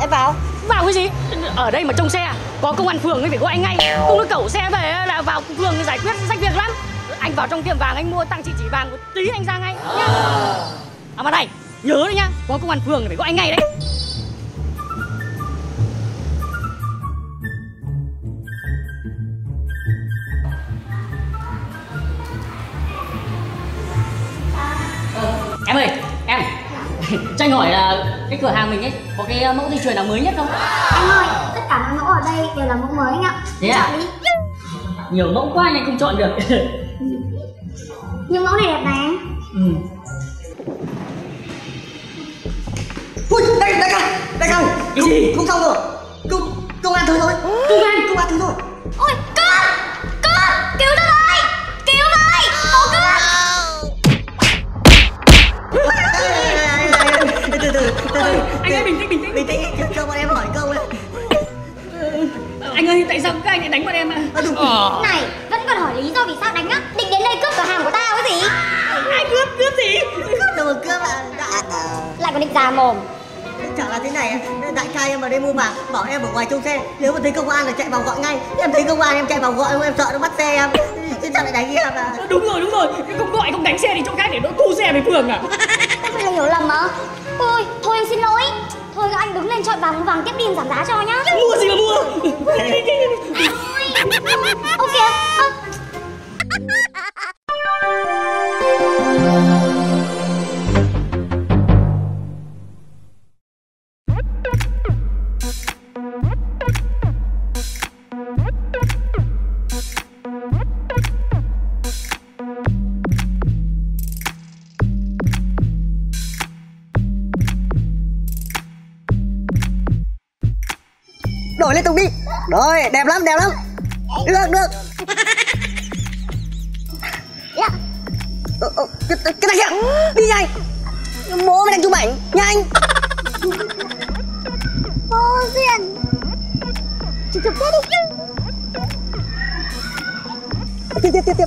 lại vào. Vào cái gì? Ở đây mà trông xe, có công an phường thì phải gọi anh ngay. Không nó cẩu xe về là vào phường giải quyết sách việc lắm. Anh vào trong tiệm vàng anh mua tăng chỉ vàng một tí anh ra ngay nhá. Mà này, nhớ đấy nhá, có công an phường thì phải gọi anh ngay đấy. Em ơi, em cho anh hỏi là cái cửa hàng mình ấy có cái mẫu dây chuyền nào mới nhất không? Anh ơi, tất cả mọi mẫu ở đây đều là mẫu mới anh ạ. Thế à? Chọn đi. Nhiều mẫu quá anh không chọn được. Nhưng mẫu này đẹp này anh. Ui, đây không. Cái gì? Không xong rồi. Công an tới rồi. Công an tới rồi. Ôi, con, cứu tôi với, cứu với, có cướp. Từ Anh ơi bình tĩnh cho bọn em hỏi câu này. Anh ơi, tại sao các anh lại đánh bọn em à? Này, vẫn còn hỏi lý do vì sao đánh á? Định đến đây cướp cửa hàng của tao cái gì? Ai cướp gì? Cướp đâu mà cướp à? Lại còn định già mồm. Chẳng là thế này, đại ca em vào đây mua vàng, bảo em ở ngoài trông xe, nếu mà thấy công an là chạy vào gọi ngay. Em thấy công an em chạy vào gọi, em sợ nó bắt xe em. Thế sao lại đánh em à? Đúng rồi, không gọi không đánh xe thì chỗ khác để nó thu xe về phường à? Anh phải là hiểu lầm mà. Ôi, thôi em xin lỗi. Thôi anh đứng lên chọi vàng tiếp đi em giảm giá cho nhá. Mua gì mà mua? Ok. Đổi lên tục đi. Rồi, đẹp lắm. Được. Cái này kìa, đi nhanh. Bố mày đang chụp ảnh, nhanh. Vô duyên. Chụp tiếp đi. Tiếp.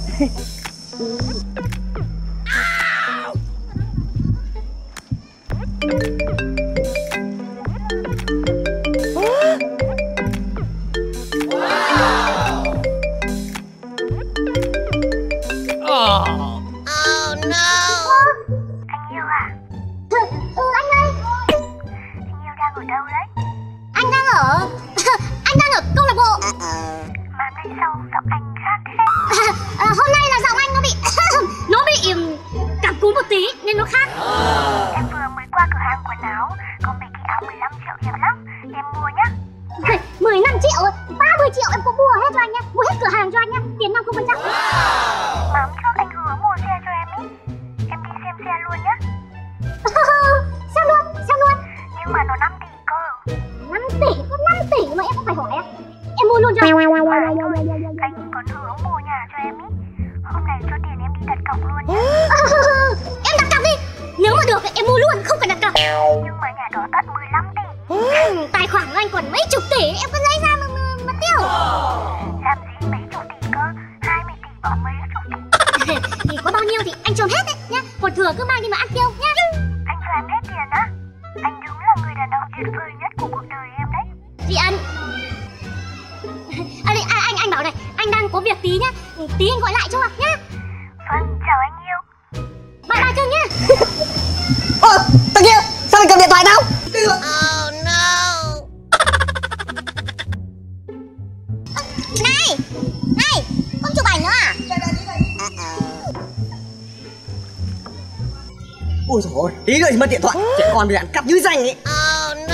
Hôm nay là giọng anh nó bị cảm cúm một tí nên nó khác. Em vừa mới qua cửa hàng quần áo, có mấy cái áo 15 triệu đẹp lắm, em mua nhá. 15 triệu, 30 triệu em cũng mua hết cho anh nhá, mua hết cửa hàng cho anh nhá, tiền 50%. Mà hôm trước anh hứa mua xe cho em ý, em đi xem xe luôn nhá. Sao luôn? Nhưng mà nó 5 tỷ cơ. 5 tỷ, có 5 tỷ mà em cũng phải hỏi á. Em mua luôn cho anh. Anh còn hứa mua nhà cho em ý, hôm nay cho tiền em đi đặt cọc luôn nhá. Em đặt cọc đi, nếu mà được thì em mua luôn, không cần đặt cọc. Nhưng mà nhà đó tận 15 tỷ. Tài khoản của anh còn mấy chục tỷ, em cứ lấy ra mà tiêu. Làm gì mấy chục tỷ cơ, 20 tỷ bỏ mấy chục tỷ. Thì có bao nhiêu thì anh trốn hết đấy nhá, còn thừa cứ mang đi mà ăn tiêu nhá. Anh cho em hết tiền á? Anh đúng là người đàn ông tuyệt vời nhất của cuộc đời em đấy. Chị Ân. Anh bảo này, anh đang có việc tí nhá, tí anh gọi lại cho nhá. Vâng, chào anh yêu. Bye bye Cưng nhá. Thằng kia, sao mày cầm điện thoại tao? Oh no. Này, con chụp ảnh nữa à? Ôi dồi ôi, tí nữa thì mất điện thoại. Trẻ con bị ăn cắp dưới danh ấy. Oh no.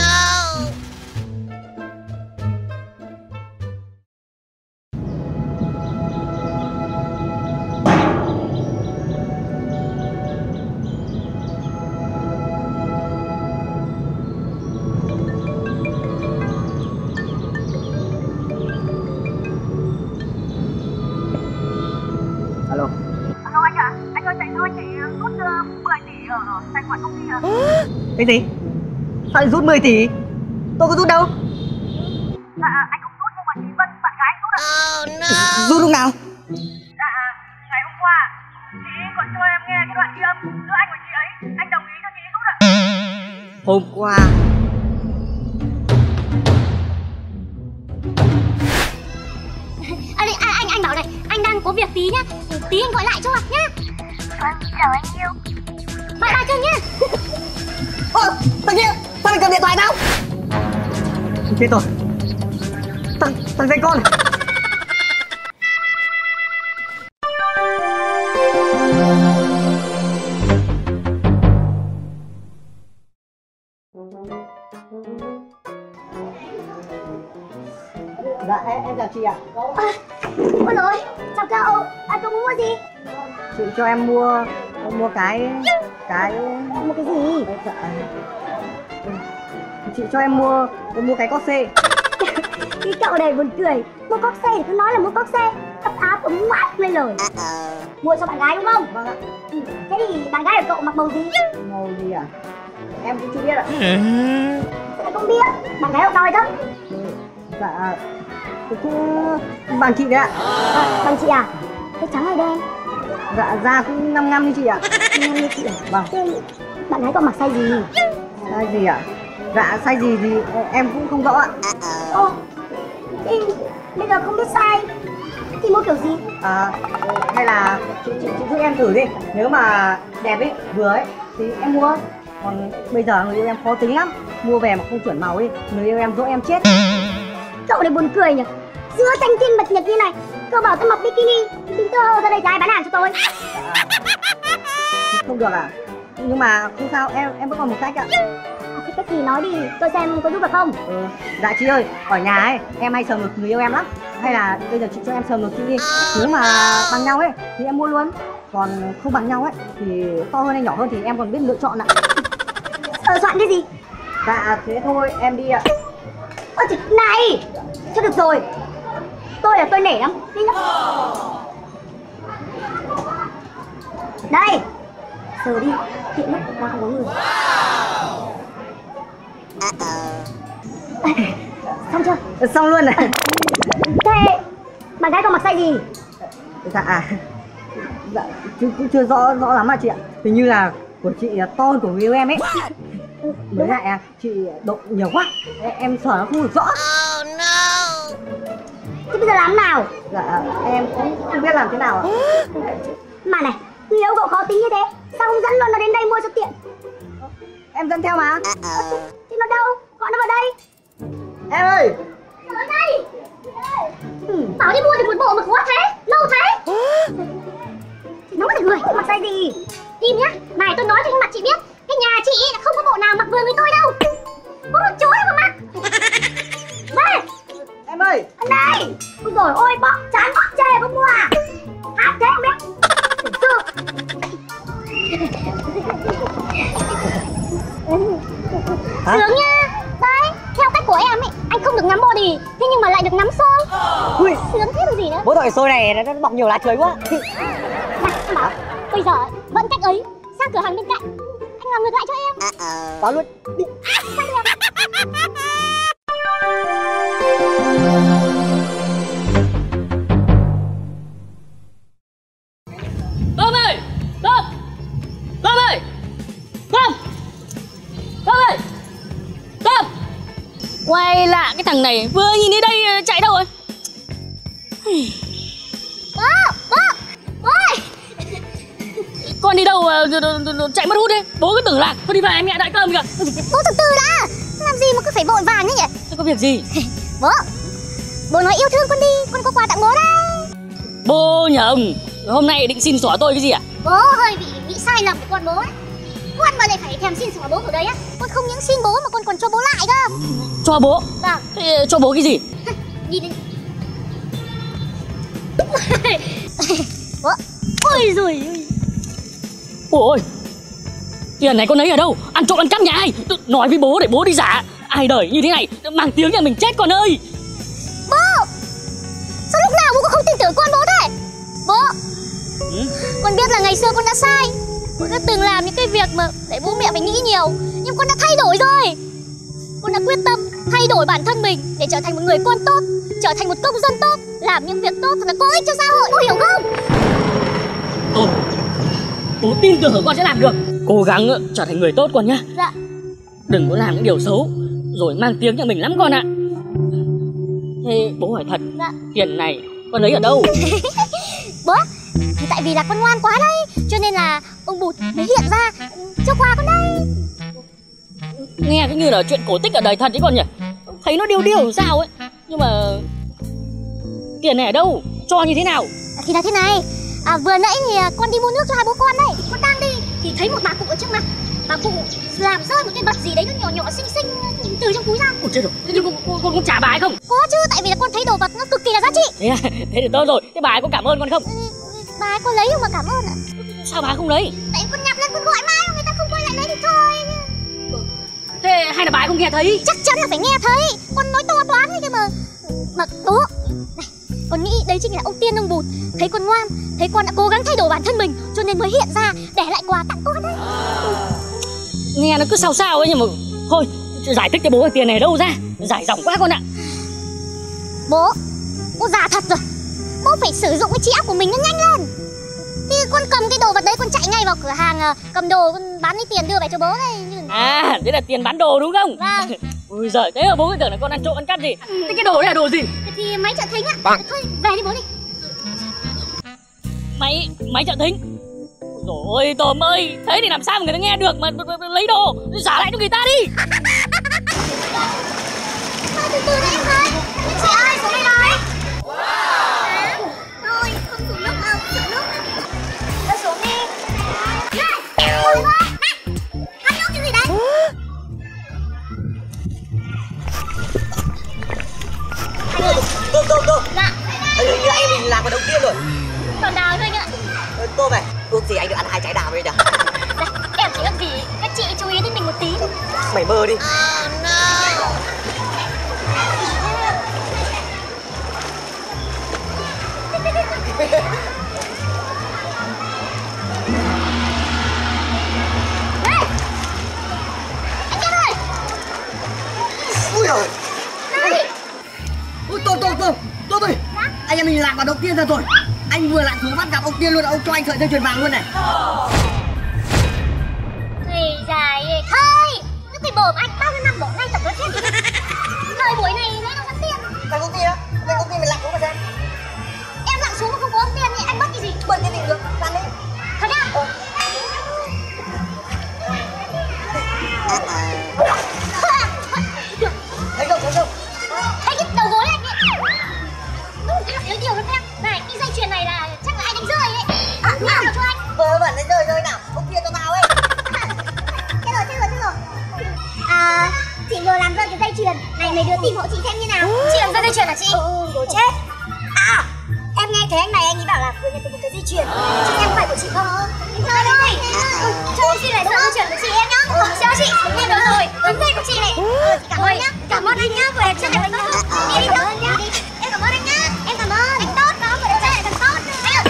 Alo. Alo anh ạ, anh ơi chạy thôi, chị rút 10 tỷ ở tài khoản công ty ạ. Cái gì? Sao lại rút 10 tỷ? Tôi có rút đâu. Dạ, anh không rút nhưng mà chị Vân, bạn gái anh rút ạ. Oh no. Rút lúc nào? Dạ, ngày hôm qua, chị còn cho em nghe cái đoạn ghi âm giữa anh và chị ấy. Anh đồng ý cho chị rút ạ. Hôm qua. Anh bảo này, anh đang có việc tí nhá, tí anh gọi lại cho nhá. Vâng, chào anh yêu. Bye bye Trương nhá. Thằng kia, sao lại cầm điện thoại tao? Chết rồi. Thằng dây con. Dạ em chào chị ạ. Ôi rồi, chào cậu. Cậu muốn mua gì? Chị cho em mua cái Mua cái gì? dạ. Chị cho em mua cái cót xe. Cái cậu này buồn cười. Mua cóc xe thì cứ nói là mua cóc xe, ấp áp ấm mát lên lời. Mua cho bạn gái đúng không? Vâng ạ. Thế thì bạn gái của cậu mặc màu gì? Màu gì à? Em cũng chưa biết ạ. Tôi không biết. Bạn gái cậu cao hay thấp? Dạ cũng bằng chị đấy ạ. Bằng chị à? Thế trắng hay đen? Dạ da cũng 5 như chị ạ. 5 như chị à? Vâng. Thế bạn gái cậu mặc size gì? Size gì ạ? Dạ size gì thì em cũng không rõ ạ. Ô, thế bây giờ không biết size thì mua kiểu gì? Hay là chị giúp em thử đi. Nếu mà đẹp ấy, vừa ấy thì em mua. Còn bây giờ người yêu em khó tính lắm. Mua về mà không chuẩn màu đi, người yêu em dỗi em chết. Cậu này buồn cười nhỉ? Giữa tranh thiên bạch nhật như này, cậu bảo tôi mặc bikini, đừng tơ hơ ra đây cho ai bán hàng cho tôi. Không được à? Nhưng mà không sao, em vẫn còn một cách ạ. Thế cách gì nói đi, tôi xem có giúp được không? Dạ chị ơi, ở nhà ấy, em hay sờ ngực người yêu em lắm. Hay là bây giờ chị cho em sờ ngực chị đi. Nếu mà bằng nhau ấy, thì em mua luôn. Còn không bằng nhau ấy, thì to hơn hay nhỏ hơn thì em còn biết lựa chọn ạ. Sờ soạn cái gì? Dạ thế thôi, em đi ạ. Ơ chị, này! Thôi được rồi. Tôi nể lắm. Đi nhá. Đây! Sờ đi, tiện lắm, đang không có người. Xong chưa? Xong luôn này. Thế bạn gái cậu mặc size gì? Dạ cũng chưa rõ lắm mà chị ạ. Hình như là của chị là to hơn của người yêu em ấy. Với lại chị độ nhiều quá, em sờ nó không được rõ. Thế bây giờ làm nào? Dạ em cũng không biết làm thế nào ạ. Mà này, người yêu cậu khó tính như thế, sao không dẫn luôn nó đến đây mua cho tiện? Em dẫn theo mà. Thì nó đâu? Gọi nó vào đây. Em ơi! Ở đây! Bảo đi mua thì một bộ mà khó thế, lâu thế. Thì nó có thể người, mặc size gì? Im nhá, này tôi nói cho cái mặt chị biết, cái nhà chị là không có bộ nào mặc vừa với tôi đâu. Có một chỗ mà mặc. Đây! Em ơi! Anh đây! Ôi dồi ôi, bóc chán bóc chê có mua à? Hát thế không biết. Sướng nha. Đấy, theo cách của em ấy, anh không được ngắm body, thế nhưng mà lại được ngắm xôi. Ui, sướng thế còn gì nữa. bố tội xôi này nó bọc nhiều lá chuối quá. Này, anh bảo, bây giờ vẫn cách ấy, sang cửa hàng bên cạnh, anh làm ngược lại cho em. Có luôn. Cơm ơi! Cơm! Cơm ơi! Cơm! Cơm ơi! Cơm! Quay lạ cái thằng này vừa nhìn đến đây chạy đâu rồi? Bố ơi! Con đi đâu chạy mất hút đấy? Bố cứ tưởng là thôi đi về em mẹ đợi cơm kìa. Bố từ từ đã, làm gì mà cứ phải vội vàng thế nhỉ? Thế có việc gì? Bố nói yêu thương con đi, con có quà tặng bố đây. Bố nhầm, hôm nay định xin xỏ tôi cái gì à? Bố hơi bị nghĩ sai lầm với con bố ấy. Con mà này phải thèm xin xỏ bố ở đấy á, con không những xin bố mà con còn cho bố lại cơ. Cho bố? Vâng. Thế cho bố cái gì? Đi đi. Bố, ôi giời ơi. Ôi, tiền này con ấy ở đâu? Ăn trộm ăn cắp nhà ai? Nói với bố để bố đi giả. Ai đời như thế này mang tiếng nhà mình chết con ơi. Bố, sao lúc nào bố cũng không tin tưởng con bố thế? Bố, con biết là ngày xưa con đã sai. Con đã từng làm những cái việc mà để bố mẹ phải nghĩ nhiều. Nhưng con đã thay đổi rồi. Con đã quyết tâm thay đổi bản thân mình để trở thành một người con tốt, trở thành một công dân tốt, làm những việc tốt thật là có ích cho xã hội, bố hiểu không? Bố tin tưởng con sẽ làm được. Cố gắng trở thành người tốt con nhá. Dạ. Đừng có làm những điều xấu rồi mang tiếng nhà mình lắm con ạ. Thế bố hỏi thật, Dạ. tiền này Con lấy ở đâu? Bố, thì tại vì là con ngoan quá đấy, cho nên là ông Bụt mới hiện ra cho quà con đây. Nghe cứ như là chuyện cổ tích ở đời thật ấy con nhỉ. Thấy nó điêu điêu sao ấy. Nhưng mà tiền này ở đâu? Cho như thế nào? Thì là thế này, vừa nãy thì con đi mua nước cho hai bố con đấy. Con đang đi thì thấy một bà cụ ở trước mặt. Bà cụ làm rơi một cái vật gì đấy nó nhỏ nhỏ xinh xinh từ trong túi ra. Ủa chết rồi, nhưng con trả bà ấy không? Có chứ, tại vì là con thấy đồ vật nó cực kỳ là giá trị. Thế thì tốt rồi, thế bà ấy có cảm ơn con không? Bà ấy có lấy không mà cảm ơn ạ? Sao bà không lấy? Tại con nhặt lên con gọi mãi mà người ta không quay lại lấy thì thôi. Thế hay là bà ấy không nghe thấy? Chắc chắn là phải nghe thấy. Con nói to toán ấy cơ mà. Mà bố này, con nghĩ đấy chính là ông Tiên ông Bụt thấy con ngoan, thấy con đã cố gắng thay đổi bản thân mình cho nên mới hiện ra để lại quà tặng con đấy. Nghe nó cứ sao sao ấy nhưng mà thôi, giải thích cho bố cái tiền này ở đâu ra. Giải dòng quá con ạ. Bố già thật rồi. Bố phải sử dụng cái trí óc của mình nó nhanh lên. Thì con cầm cái đồ vật đấy con chạy ngay vào cửa hàng cầm đồ, con bán lấy tiền đưa về cho bố đây. À, thế là tiền bán đồ đúng không? Vâng. Ui giời, thế mà bố cứ tưởng là con ăn trộm ăn cắp gì. Thế cái đồ đấy là đồ gì? Thì máy trợ thính ạ. Thôi về đi bố đi. Máy trợ thính. Ôi Tôm ơi, thế thì làm sao mà người ta nghe được mà lấy đồ, trả lại cho người ta đi. Thôi từ từ đấy em ơi. Chị ơi, xuống đây rồi. Thôi, không xuống nước đâu, sợ nước. Đưa xuống đi. Này, ôi thôi, này, ăn nước cái gì đấy? Tô. Dạ. Hình như anh mình làm vào đầu tiên rồi. Còn đào thôi anh ạ. Tô này, ước gì anh được ăn 2 trái đào bây giờ. Dạ, em chỉ ước gì các chị chú ý đến mình một tí thôi. Mày mơ đi. Đây. Anh Kiên ơi. Ui giời. Đây. Ui Tô ơi. Anh em mình lạc vào đầu tiên ra rồi. Anh vừa lại xuống bắt gặp ông Tiên luôn, ông cho anh sợi dây chuyền vàng luôn này. Thầy dài thôi. Cái quỷ bổ của anh bao nhiêu năm bỏ ngay tổng nó chết. Thời buổi này lấy đâu ăn tiền. Mày công ty á? Mày công ty mày lạc xuống mà xem. Em lặn xuống mà không có ông tiền thì anh bắt cái gì? Bận cái gì được, lặn đi. Thật á? Thấy không? Thấy cái đầu gối anh ấy. Lấy điều lắm em. Này, cái dây chuyền này là chắc là ai đánh rơi ấy. Nào cho anh. Vớ vẩn đấy rơi nào. Ông Tiên cho tao ấy. Chết rồi. Chị vừa làm rơi cái dây chuyền. Này, mấy đứa tìm hộ chị xem như nào. Chị làm rơi dây chuyền hả chị? Đồ chết. Em nghe thấy anh này anh ấy bảo là vừa nhận được một cái dây chuyền. Chị xem phải của chị không? Trời ơi. Cho em xin lại sợi dây chuyền của chị em nhá. Cho chị. Em được rồi. Đúng dây của chị này. Cảm ơn nhá. Cảm ơn anh nhá. Vừa đẹp trai lại tốt. Đi thôi nhá. Em cảm ơn anh nhá. Em cảm ơn. Anh tốt đó. Vừa đẹp trai lại càng tốt.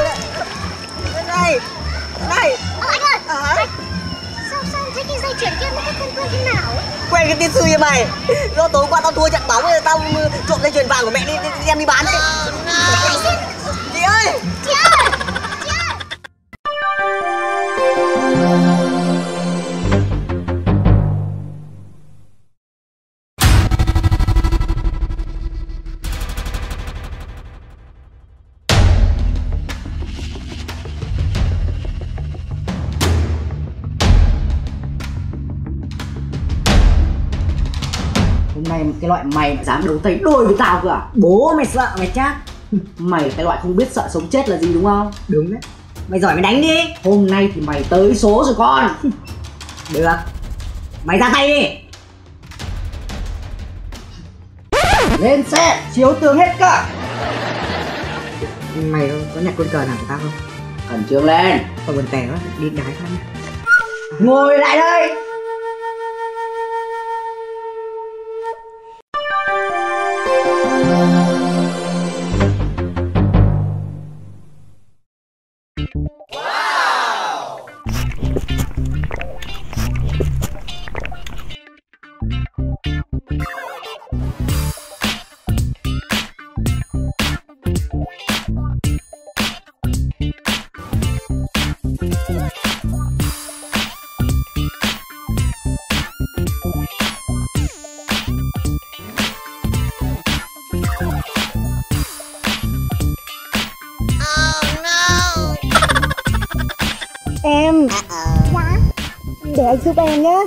Này. Anh ơi. Sao thấy cái dây chuyền kia nó quen thế nào ấy? Quen cái tiên sư như mày. Do tối qua tao thua trận bóng rồi tao trộm dây chuyền vàng của mẹ đi đem đi bán đi. Chị ơi. Hôm nay cái loại mày mà dám đấu tay đôi với tao cơ à? Bố mày sợ mày chắc. Mày cái loại không biết sợ sống chết là gì đúng không? Đúng đấy. Mày giỏi mày đánh đi. Hôm nay thì mày tới số rồi con. Được. Mày ra tay đi. Lên xe, chiếu tường hết cả. Mày có nhặt con cờ nào của tao không? Khẩn trương lên. Tao buồn tẻ quá, đi đái phát nhá. Ngồi lại đây. để anh giúp em nhé.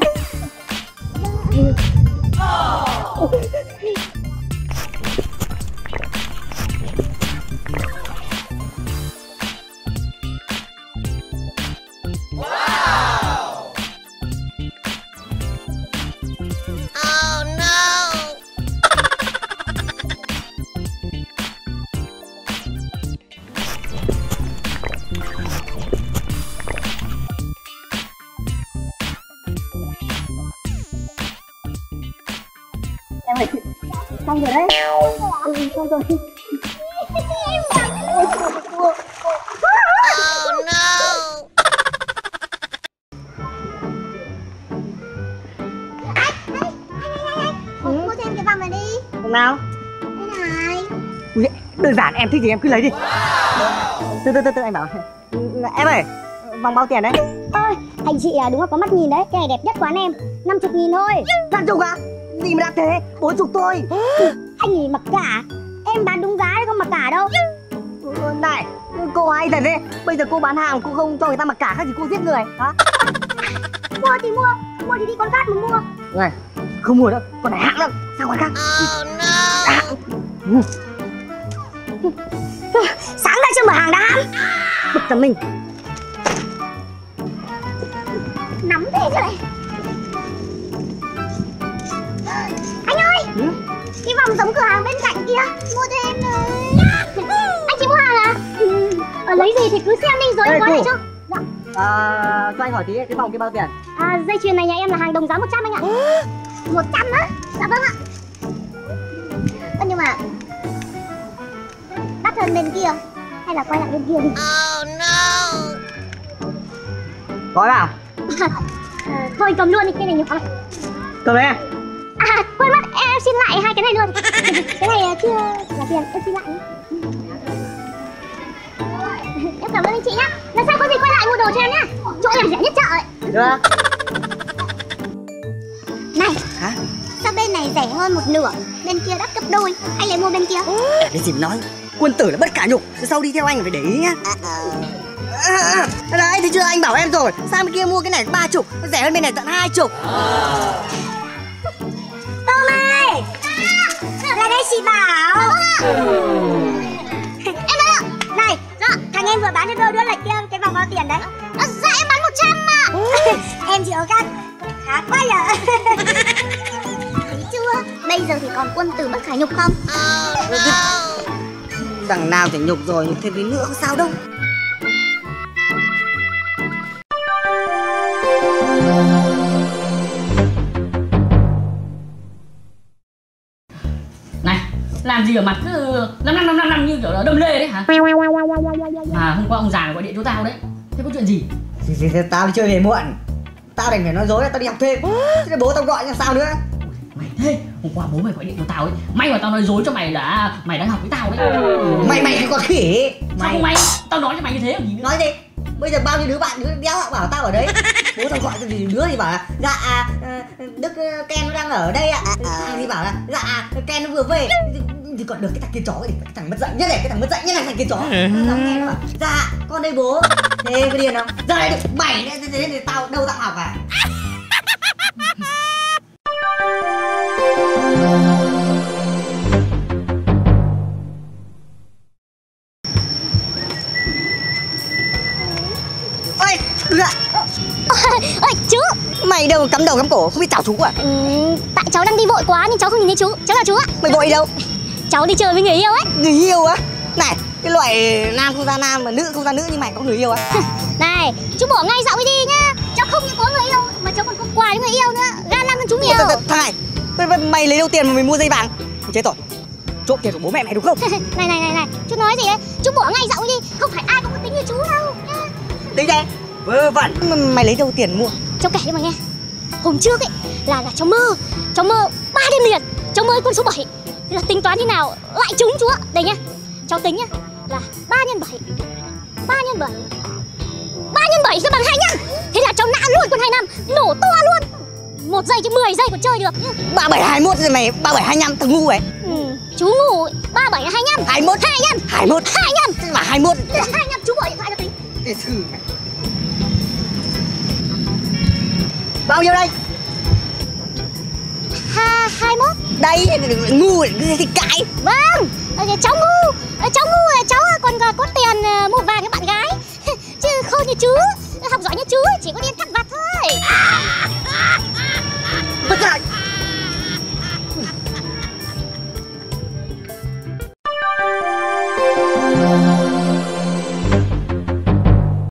Em ơi, xong rồi đấy. Xong rồi. Oh no. Mua thêm cái vòng này đi. Vòng nào? Đây này. Ui, đơn giản, em thích gì em cứ lấy đi. Từ từ anh bảo. Em ơi, vòng bao tiền đấy? Ôi, anh chị à, đúng là có mắt nhìn đấy. Cái này đẹp nhất quán em, 50.000 thôi. 50 à? Gì mà đắt thế? 40 thôi. Anh nhìn mặc cả. Em bán đúng giá đấy, không mặc cả đâu. Này, cô hay thật đấy. Bây giờ cô bán hàng cô không cho người ta mặc cả khác thì cô giết người hả? Mua thì mua, mua thì đi quán khác mà mua. Này, không mua đâu, còn này hãng đâu. Sang quán khác. Oh no. Sáng nay chưa mở hàng đám. Bực cả mình. Nóng thế chứ này. Anh ơi, cái vòng giống cửa hàng bên cạnh kia, mua cho em. Anh chị mua hàng à? Lấy gì thì cứ xem đi rồi em gói lại cho. Cho anh hỏi tí, cái vòng kia bao tiền? Dây chuyền này nhà em là hàng đồng giá 100 anh ạ. 100 á? Dạ vâng ạ. Nhưng mà đắt hơn bên kia, hay là quay lại bên kia đi? Oh no. Gói vào. Thôi cầm luôn đi, cái này nhiều lắm. Cầm đấy em. Quên mất, em xin lại hai cái này luôn. Cái này chưa là tiền, em xin lại nhé. Em cảm ơn anh chị nhá. Lần sau có gì quay lại mua đồ cho em nhá. Chỗ này rẻ nhất chợ ấy. Được. Này, hả? sao bên này rẻ hơn một nửa, bên kia đắt gấp đôi, anh lại mua bên kia? Cái gì mà nói, quân tử là bất khả nhục, sau đi theo anh phải để ý nhá. Đấy, thấy chưa, anh bảo em rồi, sang bên kia mua cái này 30, nó rẻ hơn bên này tận 20. Tôm ơi, là đây chị bảo. Em ơi ạ, này, thằng em vừa bán cho đôi đứa lại kia cái vòng bao tiền đấy? Dạ em bán 100 mà. Em chịu cắt, khá quá nhở. Thấy chưa, bây giờ thì còn quân tử bất khả nhục không? Đằng nào thì nhục rồi, nhục thêm tí nữa không sao đâu. Này, làm gì ở mặt cứ năm như kiểu là đâm lê đấy hả? Mà hôm qua ông già gọi điện cho tao đấy. Thế có chuyện gì? Tao đi chơi về muộn, tao đành phải nói dối là tao đi học thêm. Thế bố tao gọi làm sao nữa? Mày thế, hôm qua bố mày gọi điện cho tao ấy. May mà tao nói dối cho mày là mày đang học với tao đấy. Mày cái con khỉ. Sao không mày? Tao nói cho mày như thế làm gì nữa? Nói gì? Bây giờ bao nhiêu đứa bạn đứa đéo bảo tao ở đấy. Bố tao gọi gì đứa thì bảo là dạ Đức Ken nó đang ở đây ạ. Thằng thì bảo là dạ Ken nó vừa về. Thì còn được cái thằng kia chó thì cái thằng mất dạy nhất này, cái thằng mất dạy nhất này thằng kia chó. Nó nghe nó bảo dạ con đây bố. Thế có điên không? Ra đây được mày thế thì tao đâu tao học à? Ôi, đừng ạ. Ôi, chú. Mày đâu cắm đầu cắm cổ không biết chào chú à? Tại cháu đang đi vội quá nhưng cháu không nhìn thấy chú. Cháu là chú ạ. Mày vội đâu? Cháu đi chơi với người yêu ấy. Người yêu á? Này, cái loại nam không ra nam mà nữ không ra nữ như mày có người yêu á? Này, chú bỏ ngay giọng ấy đi nhá. Cháu không những có người yêu mà cháu còn có quà cho người yêu nữa. Gan lắm hơn chú nhiều. Thằng này, mày lấy đâu tiền mà mày mua dây vàng? Mày chết rồi. Trộm tiền của bố mẹ mày đúng không? Này, chú nói gì đấy? Chú bỏ ngay giọng ấy đi. Không phải ai cũng có tính như chú đâu nhá. Tính đây, vớ vẩn. Mày lấy đâu tiền mua? Cháu kể cho mày nghe. Hôm trước ấy là cháu mơ 3 đêm liền. Cháu mơ con số 7. Thế là tính toán thế nào lại trúng chú ạ. Đây nhá. Cháu tính nhá là 3 x 7. 3 x 7. 3 x 7 sẽ bằng 25. Thế là cháu nã luôn con 25, nổ to luôn. 1 giây chứ 10 giây còn chơi được nhá. 37 21 rồi mày 37 25 thằng ngu ấy. Chú ngu. 37 là 25. 21 25. 21 25. Thế mà 21. 25 chú gọi điện thoại cho tính. Để thử mày. Bao nhiêu đây? 21. Đây, ngu thì cãi. Vâng, cháu ngu.